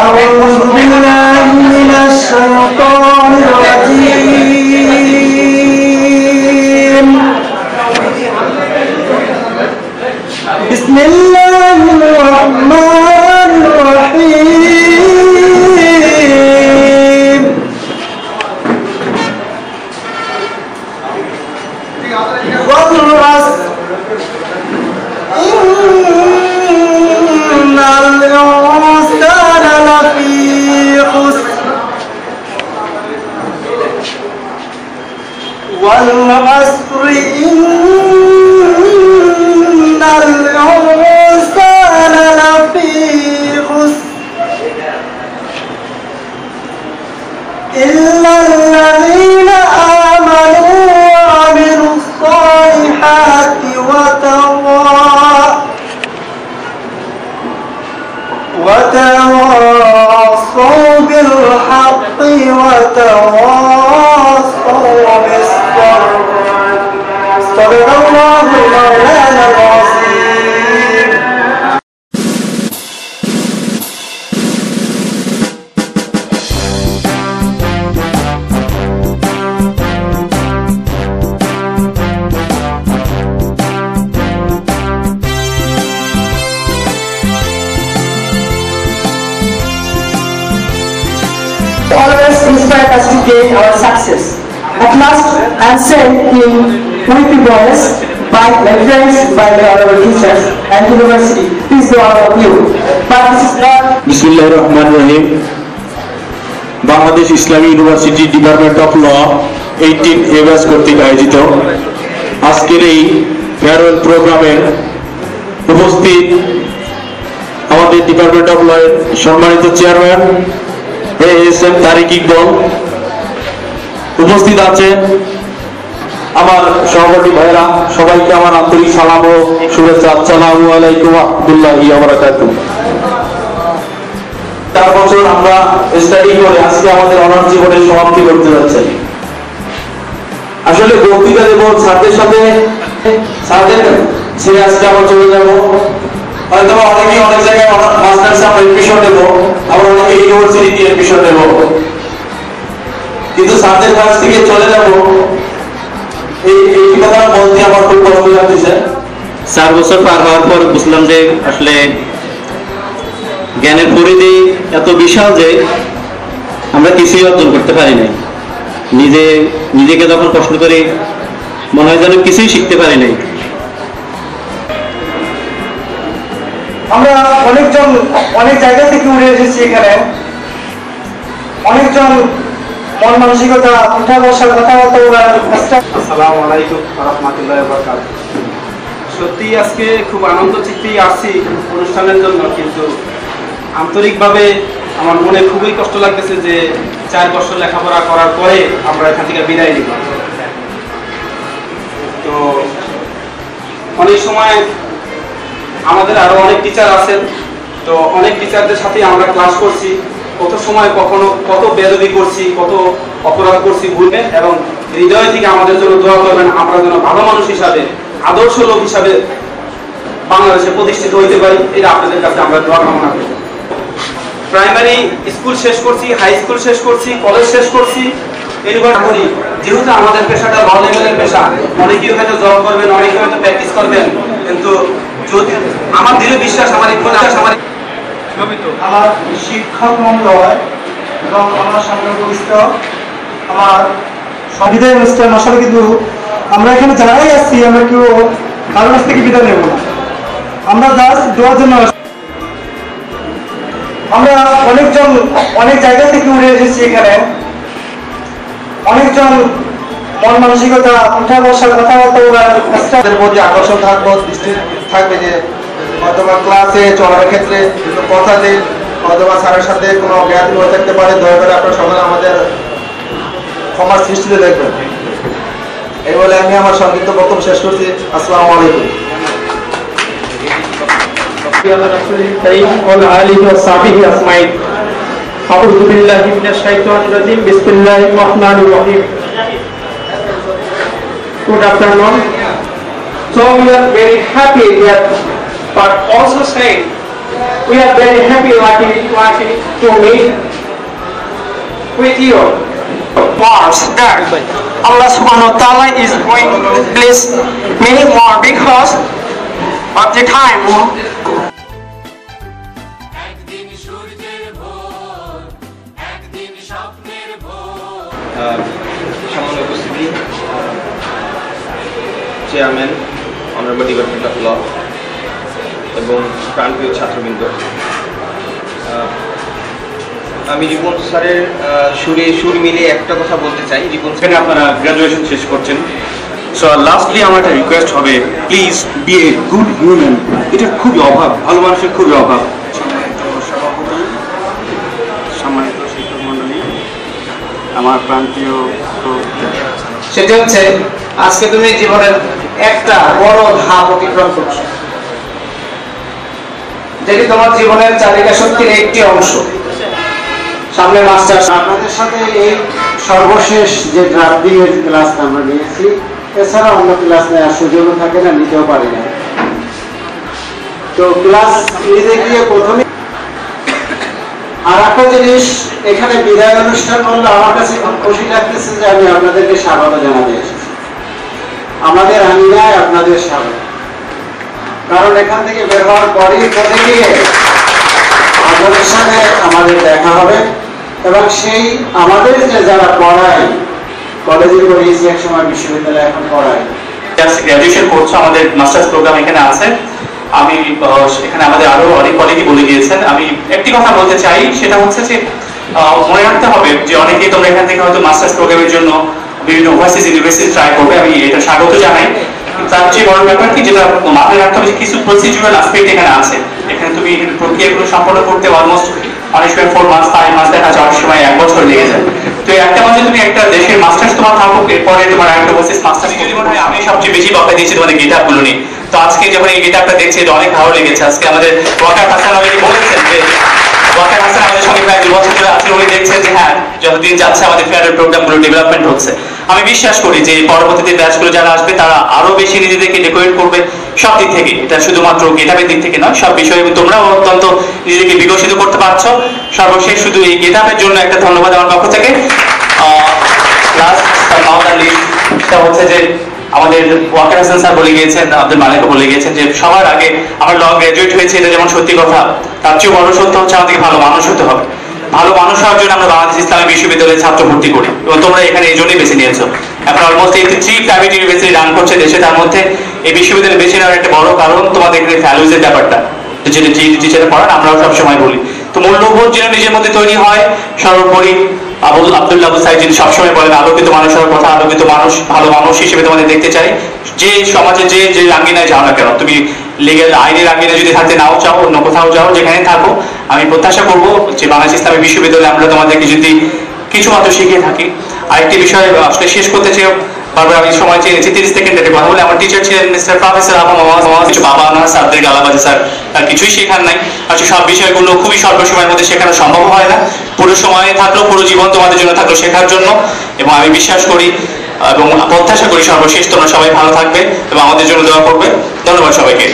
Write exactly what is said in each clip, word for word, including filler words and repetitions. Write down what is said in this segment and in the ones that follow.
أعوذ بالله من الشيطان الرجيم. بسم الله الرحمن الرحيم. والعصر إن الإنسان لفي خسر والعصر إن الإنسان لفي خسر إلا الذين آمنوا وعملوا الصالحات وتواصوا بالحق وتواصوا بالصبر. صدق الله مولانا العظيم. Always inspired us to gain our success. At last, I am sent in Whippy Boys by my friends, by my honorable teachers and university. Please go out of you. But this is not. Bismillahir Rahmanir Rahim. Bangladesh Islami University Department of Law eighteen এভাস কর্তৃক আয়োজিত আজকের এই farewell প্রোগ্রামের উপস্থিত আমাদের department of Law এর সম্মানিত chairman A S M Tariq Iqbal, উপস্থিত আছে আমার সহপাঠী ভাইরা, সবাইকে আমার আন্তরিক সালাম ও শুভেচ্ছা। আসসালামু আলাইকুম ওয়া রাহমাতুল্লাহি ওয়া বারাকাতুহু। চার বছর আমরা স্টাডি করে আজকে আমাদের অনার্স জীবনের সমাপ্তি করতে যাচ্ছি। আসলে বক্তৃতা দেব স্যারদের সাথে, স্যারদের ছেড়ে আজকে আমরা চলে যাবো। হয়তো অনেকেই অনেক জায়গায় মাস্টার্সে আমরা এডমিশন নেবো, আবার অনেকে ইউনিভার্সিটিতে এডমিশন নেবো, কিন্তু স্যারদের কাছ থেকে চলে যাবো এই এই কথা বলতে আমার খুব কষ্ট লাগতেছে। চার বছর পার হওয়ার পর বুঝলাম যে আসলে জ্ঞানের পরিধি এত বিশাল যে আমরা কিছুই অর্জন করতে পারি না। নিজে নিজেকে যখন প্রশ্ন করি মনে হয় যেন কিছুই শিখতে পারি নাই। আমরা অনেকজন অনেক জায়গা থেকে উড়ে এসেছি এখানে। অনেকজন মন মানসিকতা উঠা বসার কথাবার্তা বলার। আসসালামু আলাইকুম ওয়া রাহমাতুল্লাহি ওয়া বারাকাতুহু। সত্যি আজকে খুব আনন্দ চিত্তেই আসছি অনুষ্ঠানের জন্য, কিন্তু আন্তরিকভাবে আমার মনে খুবই কষ্ট লাগতেছে যে চার বছর লেখাপড়া করার পরে আমরা এখান থেকে বিদায় নিব। তো অনেক সময় আমাদের আরো অনেক টিচার আছেন, তো অনেক টিচারদের সাথে আমরা ক্লাস করছি, কত সময় কখনো কত বেয়াদবি করছি, কত অপরাধ করছি, ভুলবেন এবং হৃদয় থেকে আমাদের জন্য দোয়া করবেন, আমরা যেন ভালো মানুষ হিসাবে, আদর্শ লোক হিসাবে বাংলাদেশে প্রতিষ্ঠিত হইতে পারি। এটা আপনাদের কাছে আমরা দোয়া কামনা করি। প্রাইমারি স্কুল শেষ করছি, হাই স্কুল শেষ করছি, কলেজ শেষ করছি, ইউনিভার্সিটি। যেহেতু আমাদের পেশাটা ল লেভেলের পেশা, অনেকেই হয়তো জব করবেন, অনেকে হয়তো প্র্যাকটিস করবেন, কিন্তু যদি আমার দৃঢ় বিশ্বাস, আমার বিশ্বাস, আমার আমার শিক্ষক মন্ডল এবং আমার সামনে উপস্থিত আমার বিদায় অনুষ্ঠান। আসলে কিন্তু আমরা এখানে যারাই আসছি আমরা কেউ কারোর কাছ থেকে বিদায় নেব না, আমরা জাস্ট দেওয়ার জন্য। আমরা অনেকজন অনেক জায়গা থেকে উড়ে এসেছি এখানে। অনেকজন মন মানসিকতা উঠা বসার কথাবার্তা বলার তাদের প্রতি আকর্ষণ থাকবো, দৃষ্টি থাকবে যে অথবা ক্লাসে চলার ক্ষেত্রে কথা দিন, অথবা স্যারের সাথে কোনো জ্ঞান হয়ে থাকতে পারে, দয়া করে আপনারা সবাই আমাদের ক্ষমার সৃষ্টিতে দেখবেন। এই বলে আমি আমার সংক্ষিপ্ত বক্তব্য শেষ করছি। আসসালামু আলাইকুম। أعوذ بالله من الشيطان الرجيم. بسم الله الرحمن الرحيم. Good afternoon. So we are very happy that, but also saying We are very happy lucky, lucky to meet with you. Mars that Allah subhanahu wa ta'ala is going to bless many more because of the time. সামনে উপস্থিতি chairman honourable Department of Law এবং প্রাণপ্রিয় ছাত্রবৃন্দ, আমি রিপন স্যারের সুরে সুর মিলে একটা কথা বলতে চাই। রিপন এখানে আপনারা গ্রাজুয়েশন শেষ করছেন, সো লাস্টলি আমার একটা রিকোয়েস্ট হবে, please be a good human. এটা খুবই অভাব, ভালো মানুষের খুবই অভাব। সম্মানিত শিক্ষক মন্ডলী, আমার প্রান্তীয়, সেটা হচ্ছে আজকে তুমি জীবনের একটা বড় ধাপ অতিক্রম করছো, যেটি তোমার জীবনের চালিকা শক্তির একটি অংশ। সামনে মাস্টার আপনাদের সাথে এই সর্বশেষ যে ড্রাফটিং এর ক্লাস আমরা নিয়েছি, এছাড়া অন্য ক্লাস নেওয়ার সুযোগও থাকে না, নিতেও পারি না। তো ক্লাস নিতে গিয়ে প্রথমে আর একটা জিনিস, এখানে বিদায় অনুষ্ঠান করলে আমার কাছে খুব খুশি লাগতেছে যে আমি আপনাদেরকে স্বাগত জানাতে এসেছি। আমাদের আঙিনায় আপনাদের স্বাগত, কারণ এখান থেকে বের হওয়ার পরই পথে গিয়ে আপনাদের সাথে আমাদের দেখা হবে এবং সেই আমাদের যে যারা পড়ায়, কলেজে পড়িয়েছি এক সময়, বিশ্ববিদ্যালয়ে এখন পড়ায়, গ্রাজুয়েশন করছো, আমাদের মাস্টার্স প্রোগ্রাম এখানে আছে। আমি এখানে আমাদের আরো অনেক কলিগই বলে গিয়েছেন। আমি একটি কথা বলতে চাই, সেটা হচ্ছে যে মনে রাখতে হবে যে অনেকেই তোমরা এখান থেকে হয়তো মাস্টার্স প্রোগ্রামের জন্য বিভিন্ন ওভারসিজ ইউনিভার্সিটি ট্রাই করবে, আমি এটা স্বাগত জানাই। তার চেয়ে বড় ব্যাপার কি, যেটা মাথায় রাখতে হবে, কিছু প্রসিডিউরাল অ্যাসপেক্ট এখানে আছে। এখানে তুমি প্রক্রিয়াগুলো সম্পন্ন করতে অলমোস্ট অনেক সময় ফোর মাস ফাইভ মাস দেখা যায়, অনেক সময় এক বছর লেগে যায়। তো একটা মাসে তুমি একটা দেশের মাস্টার্স তোমার থাকুক, এরপরে তোমার একটা ওভারসিজ মাস্টার্স যদি মনে হয়। আমি সবচেয়ে বেশি বকা দিয়েছি তোমাদের গেট আপ গুলো নিয়ে। তো আজকে যখন এই গেট আপটা দেখছি, এটা অনেক ভালো লেগেছে। আজকে আমাদের ওয়াকার হাসান অলরেডি বলেছেন যে ওয়াকার হাসান আমাদের সঙ্গে প্রায় দু বছর ধরে আছেন, উনি দেখছেন যে হ্যাঁ যতদিন যাচ্ছে আমাদের ফেয়ারের প্রোগ্রামগুলো ডেভেলপমেন্ট হচ্ছে। আমি বিশ্বাস করি যে পরবর্তীতে ব্যাচগুলো যারা আসবে তারা আরো বেশি নিজেদেরকে ডেকোরেট করবে সব দিক থেকে, এটা শুধুমাত্র গেটআপের দিক থেকে নয়, সব বিষয়ে তোমরাও অত্যন্ত নিজেদেরকে বিকশিত করতে পারছো। সর্বশেষ শুধু এই গেটআপের জন্য একটা ধন্যবাদ আমার পক্ষ থেকে। লাস্ট সেটা হচ্ছে যে আমাদের ওয়াকার হাসান স্যার বলে গিয়েছেন, আব্দুল মালিকও বলে গিয়েছেন যে সবার আগে আমরা ল গ্রাজুয়েট হয়েছে, এটা যেমন সত্যি কথা, তার চেয়ে বড় সত্য হচ্ছে আমাদেরকে ভালো মানুষ হতে হবে। ভালো মানুষ হওয়ার জন্য আমরা বাংলাদেশ ইসলামী বিশ্ববিদ্যালয়ে ছাত্র ভর্তি করি এবং তোমরা এখানে এই জন্যই বেছে নিয়েছো। এখন অলমোস্ট এই থ্রি প্রাইভেট ইউনিভার্সিটি রান করছে দেশে, তার মধ্যে এই বিশ্ববিদ্যালয় বেছে নেওয়ার একটা বড় কারণ তোমাদের এখানে ভ্যালুজের ব্যাপারটা, যেটা যে টিচারে পড়ান আমরাও সবসময় বলি। তো মূল্যবোধ যেন নিজের মধ্যে তৈরি হয়। সর্বোপরি আবুল আব্দুল্লাহ আবু সাইদ যিনি সবসময় বলেন আলোকিত মানুষ হওয়ার কথা, আলোকিত মানুষ, ভালো মানুষ হিসেবে তোমাদের দেখতে চাই। যে সমাজে যে যে রাঙ্গিনায় যাও না কেন, তুমি লিগেল আইনের আঙ্গিনায় যদি থাকতে নাও চাও, অন্য কোথাও যাও, যেখানে থাকো, আমি প্রত্যাশা করবো যে বাংলাদেশ ইসলামী বিশ্ববিদ্যালয়ে আমরা তোমাদেরকে যদি কিছু মাত্র শিখিয়ে থাকি। আরেকটি বিষয় আসলে শেষ করতে চাই, বারবার আমি সময় চেয়েছি তিরিশ সেকেন্ডের কথা বলে। আমার টিচার ছিলেন মিস্টার প্রফেসর কিছু বাবা আমার সাবদের গালাবাজি স্যার, তার কিছুই শেখার নাই। আসলে সব বিষয়গুলো খুবই স্বল্প সময়ের মধ্যে শেখানো সম্ভব হয় না। পুরো সময় থাকলো, পুরো জীবন তোমাদের জন্য থাকলো শেখার জন্য। এবং আমি বিশ্বাস করি এবং প্রত্যাশা করি সর্বশেষ তোমরা সবাই ভালো থাকবে এবং আমাদের জন্য দোয়া করবে। ধন্যবাদ সবাইকে।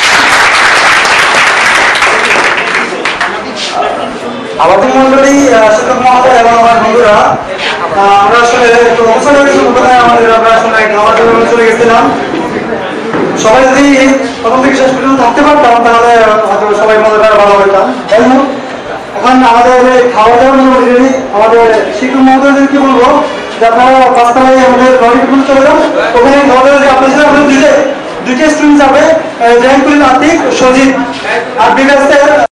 আমাদের মন্ডলী, শিক্ষক মহোদয় এবং আমার বন্ধুরা, আমরা আসলে আমাদের আমরা আসলে খাওয়া দাওয়া চলে গেছিলাম। সবাই যদি প্রথম থেকে শেষ পর্যন্ত থাকতে পারতাম তাহলে হয়তো সবাই মজাটা ভালো হইতাম। যাই হোক, এখন আমাদের খাওয়া দাওয়া মোটামুটি আমাদের শিক্ষক মহোদয়দেরকে বলবো যে আপনারা পাঁচতলায় আমাদের লরিগুলো চলে যান। ওখানে খাওয়া দাওয়া যে আপনার সাথে আপনার দুইটা দুইটা স্টুডেন্ট যাবে, জয়ন্তুল আতিক, সজিব আর বিকাশ।